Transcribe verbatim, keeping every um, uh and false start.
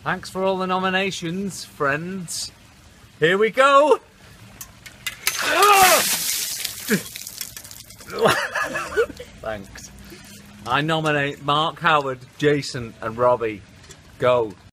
Thanks for all the nominations, friends. Here we go. Thanks. I nominate Mark, Howard, Jason and Robbie. Go.